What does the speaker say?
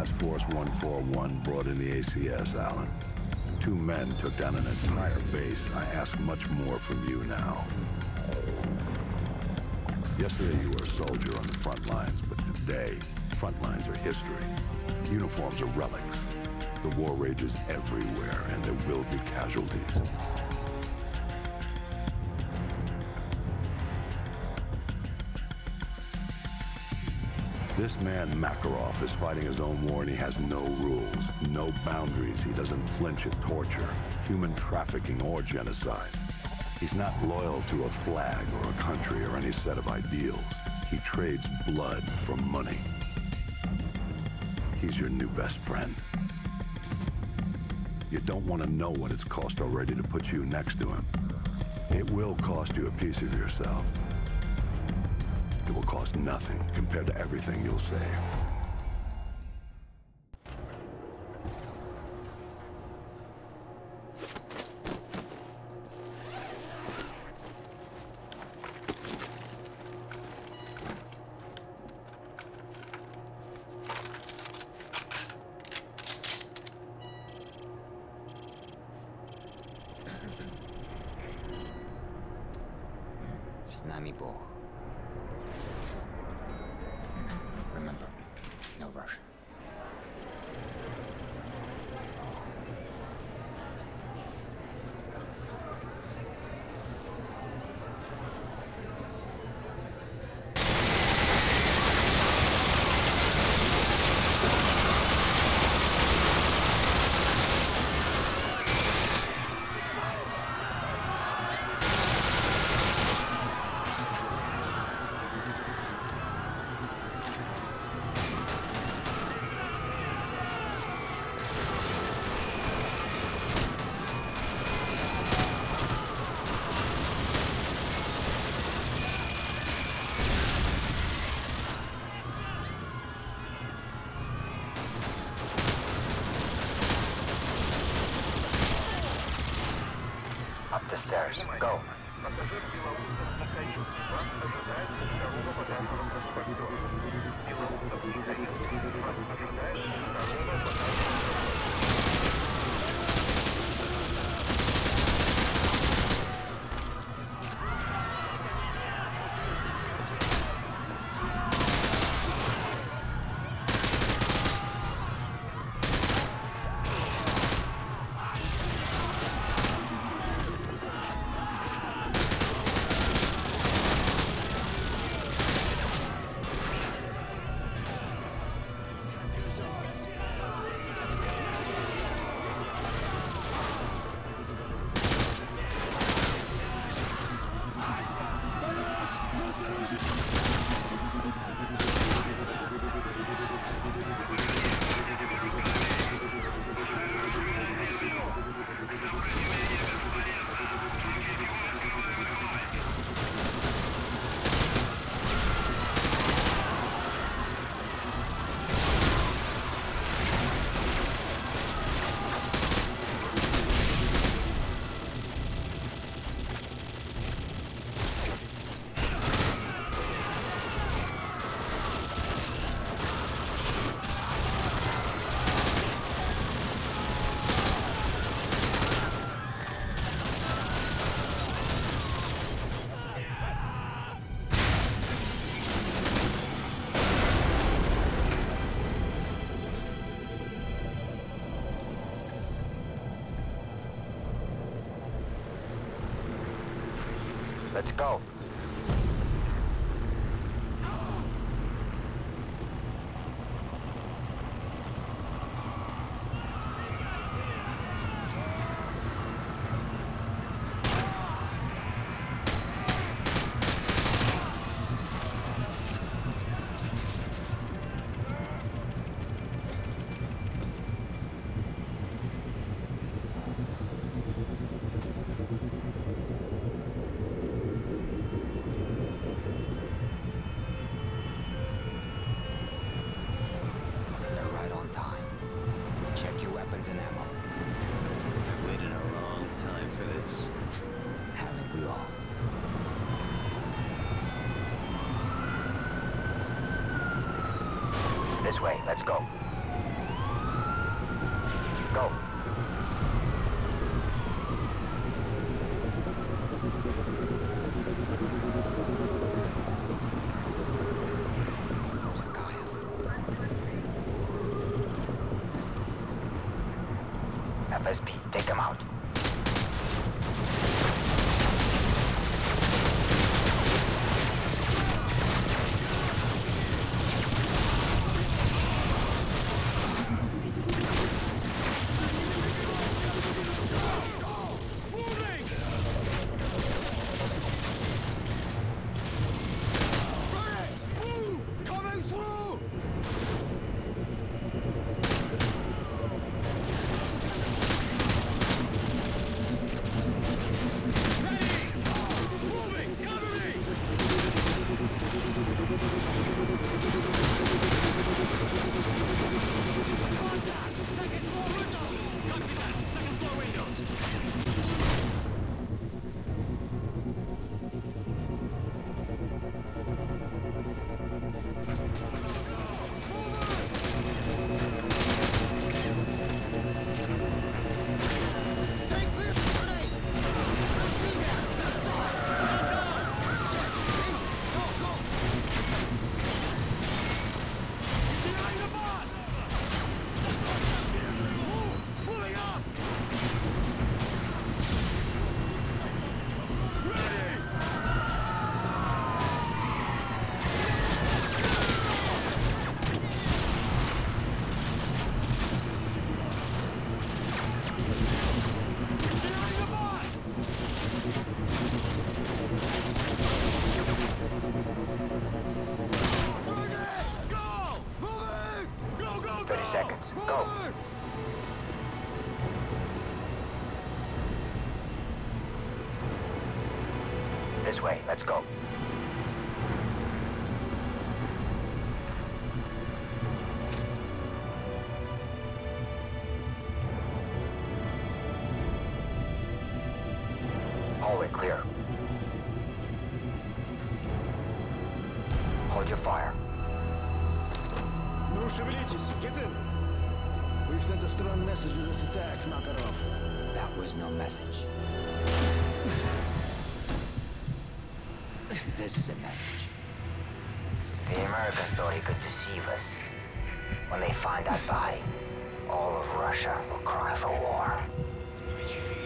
Task Force 141 brought in the ACS, Alan. 2 men took down an entire base. I ask much more from you now. Yesterday you were a soldier on the front lines, but today, front lines are history. Uniforms are relics. The war rages everywhere, and there will be casualties. This man, Makarov, is fighting his own war, and he has no rules, no boundaries. He doesn't flinch at torture, human trafficking, or genocide. He's not loyal to a flag or a country or any set of ideals. He trades blood for money. He's your new best friend. You don't want to know what it's cost already to put you next to him. It will cost you a piece of yourself. It will cost nothing compared to everything you'll save. С нами Бог. Remember, no Russian. Up the stairs. Go. Let's go. And ammo. I've waited a long time for this. Haven't we all? This way, let's go. Take them out. Seconds. Go. This way. Let's go. Hallway clear. Hold your fire. No, шевелитесь! Get in! We've sent a strong message with this attack, Makarov. That was no message. This is a message. The Americans thought he could deceive us. When they find that body, all of Russia will cry for war.